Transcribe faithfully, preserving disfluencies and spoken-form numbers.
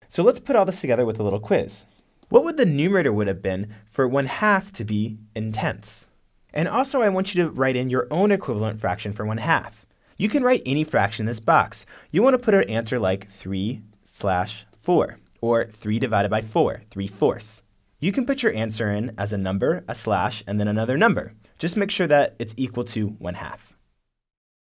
So let's put all this together with a little quiz. What would the numerator would have been for one half to be in tenths? And also I want you to write in your own equivalent fraction for one half. You can write any fraction in this box. You want to put an answer like three slash four, or three divided by four, three fourths. You can put your answer in as a number, a slash, and then another number. Just make sure that it's equal to one half.